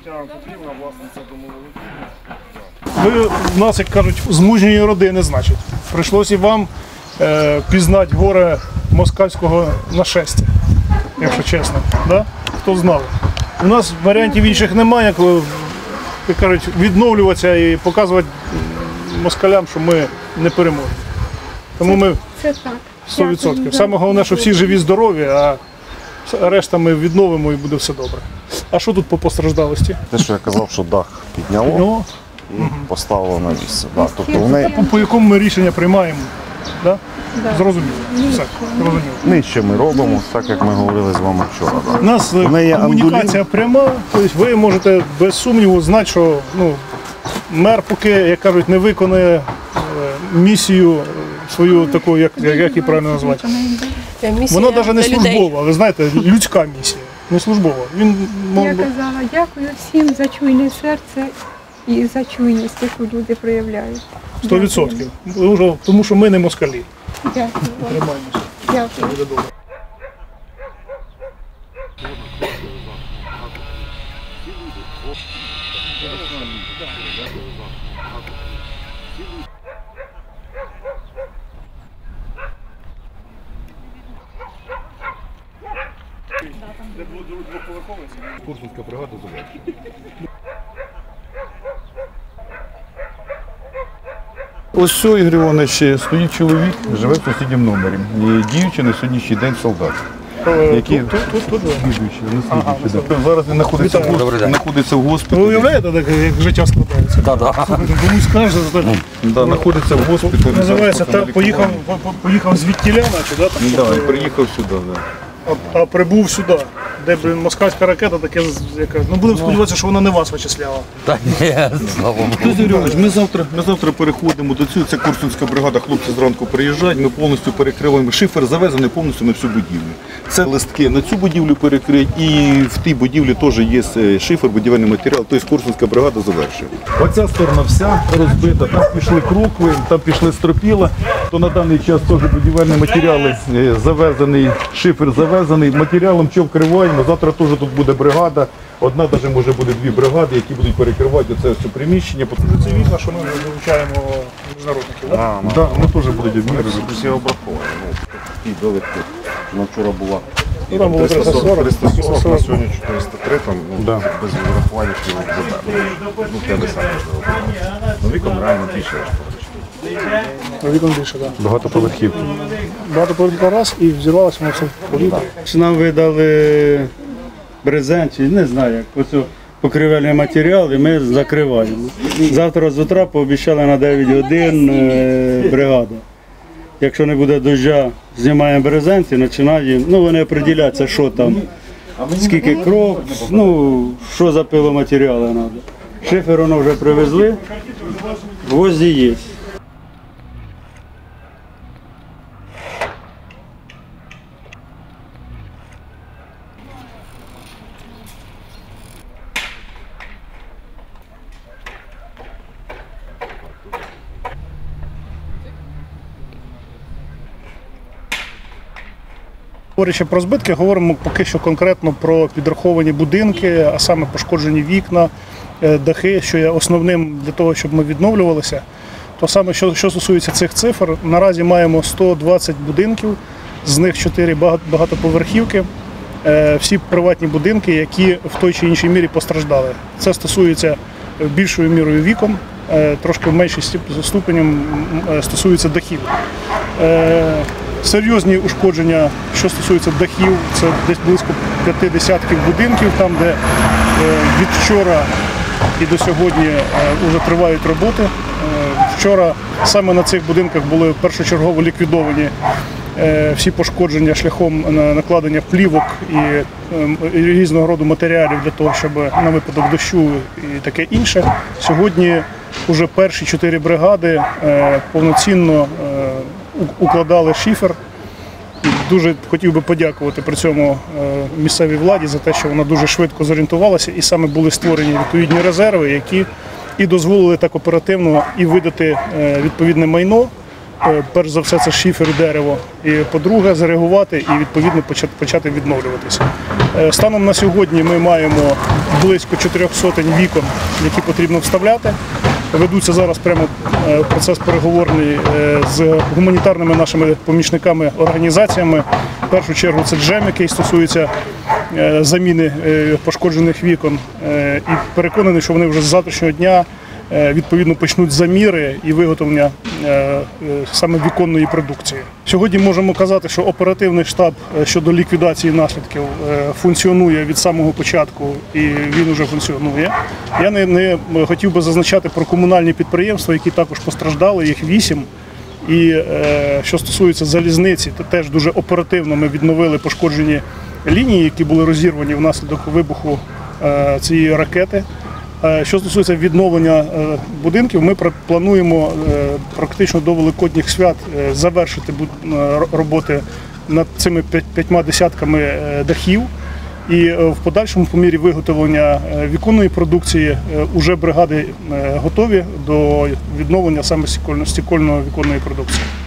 Тетяна Петрівна, власниця домоволодіння. Ви в нас, як кажуть, з мужньої родини, значить. Прийшлося і вам пізнати горе москальського нашестя, якщо чесно. Да? Хто знав? У нас варіантів інших немає, як кажуть, відновлюватися і показувати москалям, що ми не переможемо. Тому ми Це так. 100%. Саме головне, що всі живі, здорові, а решта ми відновимо і буде все добре. А що тут по постраждалості? Те, що я казав, що дах підняло і поставило на місце. Да, тобто вони... По якому ми рішення приймаємо? Да? Да. Зрозуміло. Все, зрозуміло. Нижче ми робимо, так як ми говорили з вами вчора. Да. У нас комунікація пряма, тобто ви можете без сумніву знати, що мер поки, як кажуть, не виконує місію свою таку, як її правильно назвати. Вона навіть не службова, ви знаєте, людська місія, не службова. Я казала, дякую всім за чуйне серце і за чуйність, яку люди проявляють. 100%. Тому що ми не москалі. Дякую вам. Тримаємося. Дякую. Буде добре. Корсунська бригада завершена. Ось що, Ігор Іванович, стоїть чоловік, живе в сусідньому номері. І діючий на сьогоднішній день солдат. Які зараз він знаходиться в госпіталі. Ви уявляєте, як життя складається? Так. Комусь каже, Знаходиться в госпіталі. називається, поїхав звідтіля, наче, Так, і приїхав сюди. а прибув сюди, де, москальська ракета таке, яка, будемо сподіватися, що вона не вас вичисляла. Та ні, слава Богу. Ігор Іванович, ми завтра переходимо до цього, це Корсунська бригада, хлопці зранку приїжджають, ми повністю перекриваємо, шифер завезений повністю на всю будівлю. Це листки на цю будівлю перекрить і в тій будівлі теж є шифер, будівельний матеріал, тобто Корсунська бригада завершує. Оця сторона вся розбита, там пішли крокви, там пішли стропіла, то на даний час теж будівельні матеріали завезений, шифер завезений, матеріалом що вкриваємо, завтра теж тут буде бригада, одна, навіть може буде дві бригади, які будуть перекривати це все приміщення. Це вікна, що ми вивчаємо міжнародників, так? Так, вони теж будуть відмірювати. Всі обраховані. Такі довідки. Вона вчора була Там було 340, 340, на сьогодні 403, там, без врахування, що його буде. 50 можливо. Вікон реально більше, ніж Вікон більше, так. Багатоповерхівки. Багатоповерхівка раз і взірвалося воно все в повітря. Нам видали брезент, чи не знаю як, оцю покривельний матеріал і ми закриваємо. Завтра з утра пообіцяли на 9 годин бригада. Якщо не буде дощу, знімаємо брезент і починаємо, вони определяться, що там, скільки кров, що за пиломатеріали треба. Шифер воно вже привезли, гвозді є. Говорячи про збитки, говоримо поки що конкретно про підраховані будинки, а саме пошкоджені вікна, дахи, що є основним для того, щоб ми відновлювалися. То саме, що стосується цих цифр, наразі маємо 120 будинків, з них 4 багатоповерхівки, всі приватні будинки, які в той чи іншій мірі постраждали. Це стосується більшою мірою вікон, трошки в меншій ступенем стосується дахів. Серйозні ушкодження, що стосується дахів, це десь близько 50 будинків, там, де від вчора і до сьогодні вже тривають роботи. Вчора саме на цих будинках були першочергово ліквідовані всі пошкодження шляхом накладення плівок і різного роду матеріалів для того, щоб на випадок дощу і таке інше. Сьогодні вже перші 4 бригади повноцінно укладали шифер. Дуже хотів би подякувати при цьому місцевій владі за те, що вона дуже швидко зорієнтувалася і саме були створені відповідні резерви, які і дозволили так оперативно і видати відповідне майно перш за все, це шифер і дерево. І по-друге, зреагувати і відповідно почати відновлюватися. Станом на сьогодні ми маємо близько 400 вікон, які потрібно вставляти. Ведуться зараз прямо процес переговорний з гуманітарними нашими помічниками, організаціями. В першу чергу це джем, який стосується заміни пошкоджених вікон. І переконаний, що вони вже з завтрашнього дня відповідно почнуть заміри і виготовлення саме віконної продукції. Сьогодні можемо казати, що оперативний штаб щодо ліквідації наслідків функціонує від самого початку, і він вже функціонує. Я не хотів би зазначати про комунальні підприємства, які також постраждали, їх 8. І що стосується залізниці, то теж дуже оперативно ми відновили пошкоджені лінії, які були розірвані внаслідок вибуху цієї ракети. Що стосується відновлення будинків, ми плануємо практично до Великодніх свят завершити роботи над цими 5 десятками дахів. І в подальшому, по мірі виготовлення віконної продукції, уже бригади готові до відновлення саме стекольної віконної продукції.